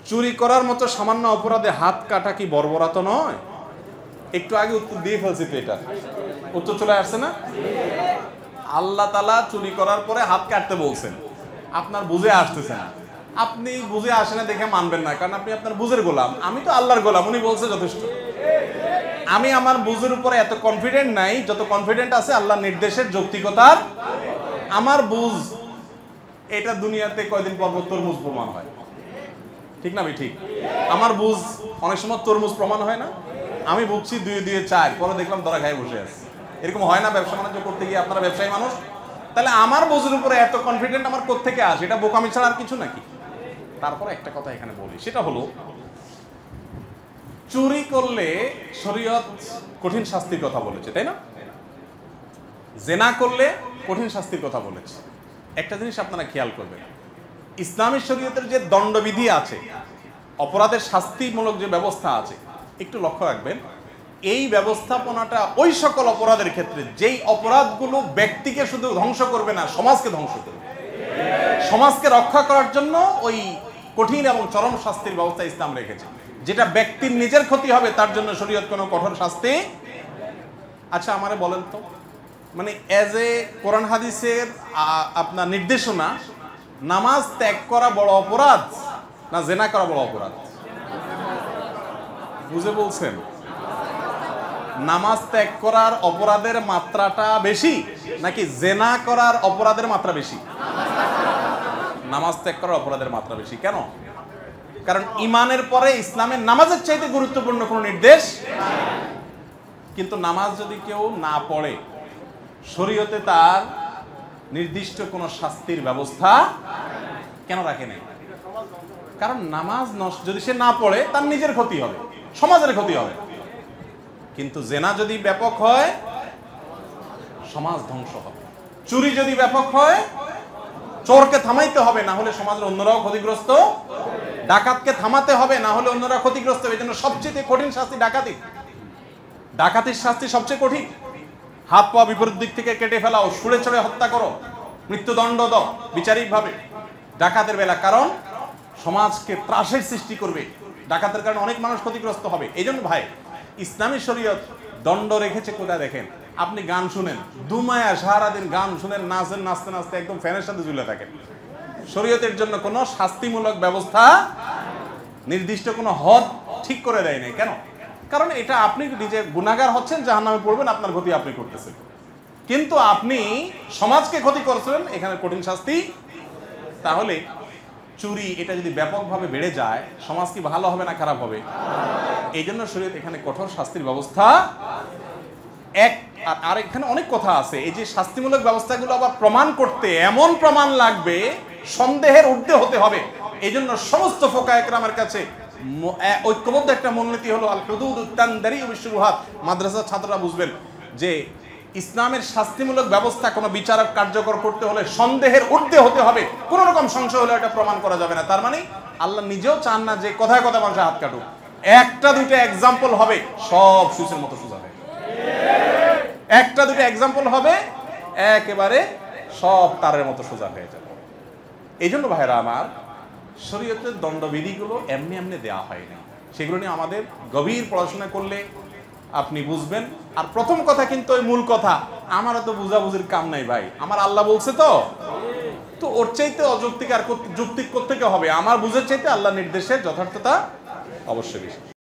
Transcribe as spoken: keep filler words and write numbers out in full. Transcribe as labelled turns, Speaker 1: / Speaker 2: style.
Speaker 1: চুরি করার মতো সামান্য অপরাধে হাত কাটা কি বর্বরতা নয়? একটু আগে উত্তর দিয়ে ফেলছি তো, এটা উত্তর চলে আসছে না? আল্লাহ তাআলা চুরি করার পরে হাত কাটতে বলছেন, আপনার বুঝে আসতেছে না। আপনি বুঝে আসে না দেখে মানবেন না, কারণ আপনি আপনার বুঝের গোলাম। আমি তো আল্লাহর গোলাম, উনি বলছে যথেষ্ট। আমি আমার বুঝের উপরে এত কনফিডেন্ট নাই যত কনফিডেন্ট আছে আল্লাহর নির্দেশের যৌক্তিকতার। আমার বুঝ এটা দুনিয়াতে কয়দিন পর পর তরমুজ প্রমাণ হয়, ঠিক না? আমি ঠিক, আমার বুঝ অনেক সময় তরমুজ প্রমাণ হয় না। আমি বুঝছি দুই দুই চার, পরে দেখলাম ধরা খাই বসে আছে। এরকম হয় না ব্যবসা বাণিজ্য করতে গিয়ে? আপনারা ব্যবসায়ী মানুষ, তাহলে আমার বুঝের উপরে এত কনফিডেন্ট আমার কোত্থেকে আসে? এটা বোকামি ছাড়া আর কিছু নাকি? তারপরে একটা কথা এখানে বলি, সেটা হলো চুরি করলে শরীয়ত কঠিন শাস্তির কথা বলেছে, তাই না? জেনা করলে কঠিন শাস্তির কথা বলেছে। একটা জিনিস আপনারা খেয়াল করবেন, ইসলামী শরীয়তের যে দণ্ডবিধি আছে, অপরাধের শাস্তিমূলক যে ব্যবস্থা আছে, একটু লক্ষ্য রাখবেন। এই ব্যবস্থাপনাটা ওই সকল অপরাধের ক্ষেত্রে যেই অপরাধগুলো ব্যক্তিকে শুধু ধ্বংস করবে না, সমাজকে ধ্বংস করবে। সমাজকে রক্ষা করার জন্য ওই কঠিন এবং চরম শাস্তির ব্যবস্থা ইসলাম রেখেছে। যেটা ব্যক্তির নিজের ক্ষতি হবে তার জন্য শরীয়ত কোনো কঠোর শাস্তি। আচ্ছা আমারে বলেন তো, মানে এজ এ কোরআন হাদিসের আপনার নির্দেশনা, নামাজ ত্যাগ করা বড় অপরাধ না জেনা করা বড় অপরাধ? বুঝে বলছেন? নামাজ ত্যাগ করার অপরাধের মাত্রাটা বেশি নাকি জেনা করার অপরাধের মাত্রা বেশি? নামাজ ত্যাগ করার অপরাধের মাত্রা বেশি। কেন? কারণ ইমানের পরে ইসলামের নামাজের চাইতে গুরুত্বপূর্ণ কোনো নির্দেশ। কিন্তু নামাজ যদি কেউ না পড়ে, শরীয়তে তার নির্দিষ্ট কোনো শাস্তির ব্যবস্থা কেন রাখে নাই? কারণ নামাজ নষ্ট যদি সে না পড়ে তার নিজের ক্ষতি হবে, সমাজের ক্ষতি হবে। কিন্তু জেনা যদি ব্যাপক হয় সমাজ ধ্বংস হবে। চুরি যদি ব্যাপক হয় চোরকে থামাইতে হবে, না হলে সমাজের অন্যরাও ক্ষতিগ্রস্ত। ডাকাতকে থামাতে হবে, না হলে অন্যরা ক্ষতিগ্রস্ত হবে। এই জন্য সবচেয়ে কঠিন শাস্তি ডাকাতি। ডাকাতির শাস্তি সবচেয়ে কঠিন। হাত পা বিপরীত দিক থেকে কেটে ফেলাও, ছুঁড়ে ছুঁড়ে হত্যা করো, মৃত্যুদণ্ড দাও বিচারিক ভাবে ডাকাতের বেলা। কারণ সমাজকে ত্রাসের সৃষ্টি করবে, ডাকাতের কারণে অনেক মানুষ ক্ষতিগ্রস্ত হবে। এই জন্য ভাই ইসলামী শরীয়ত দণ্ড রেখেছে কোথায় দেখেন? আপনি গান শুনেন, দুমায়া সারাদিন গান শুনেন, নাচেন, নাচতে নাচতে একদম ফ্যানের সাথে ঝুলে থাকেন। শরীয়তের জন্য কোনো শাস্তিমূলক ব্যবস্থা নির্দিষ্ট কোনো হদ ঠিক করে দেয় নাই। কেন? কারণ এটা আপনি নিজে গুনাহগার হচ্ছেন, জাহান্নামে পড়বেন, আপনার ক্ষতি আপনি করতেছেন। কিন্তু আপনি সমাজকে ক্ষতি করছেন, এখানে কঠিন শাস্তি। তাহলে চুরি এটা যদি ব্যাপকভাবে বেড়ে যায় সমাজ কি ভালো হবে না খারাপ হবে? এই জন্য শরীয়ত এখানে কঠোর শাস্তির ব্যবস্থা। এক আর এখানে অনেক কথা আছে। এই যে শাস্তিমূলক ব্যবস্থাগুলো আবার প্রমাণ করতে এমন প্রমাণ লাগবে, সন্দেহের ঊর্ধ্বে হতে হবে। এই জন্য সমস্ত ফুকাহা ইকরামের কাছে ঐক্যবদ্ধ একটা মূলনীতি হলো আল হুদুদুত তানদারিউ বিশুবহাত। মাদ্রাসার ছাত্ররা বুঝবেন যে ইসলামের শাস্তিমূলক ব্যবস্থা কোনো বিচারক কার্যকর করতে হলে সন্দেহের ঊর্ধ্বে হতে হবে। কোন রকম সংশয় হলে এটা প্রমাণ করা যাবে না। তার মানে আল্লাহ নিজেও চান না যে কথায় কথা মানুষের হাত কাটুক। একটা দুইটা এক্সাম্পল হবে, সব সুইচের মতো সোজা হবে। একটা দুটো এক্সাম্পল হবে, একেবারে সব তারের মতো সোজা হয়ে যাবে। এই জন্য ভাইরা আমার, শরীয়তের দণ্ডবিধিগুলো এমনি এমনি দেওয়া হয় না। সেগুলো নিয়ে আমাদের গভীর পড়াশোনা করলে আপনি বুঝবেন। আর প্রথম কথা কিন্তু ওই মূল কথা, আমারও তো বুঝাবুঝির কাম নাই ভাই, আমার আল্লাহ বলছে তো তো ওর চাইতে অযৌক্তিক আর যৌক্তিক কোত্থেকে হবে? আমার বুঝের চাইতে আল্লাহ নির্দেশের যথার্থতা অবশ্যই বেশি।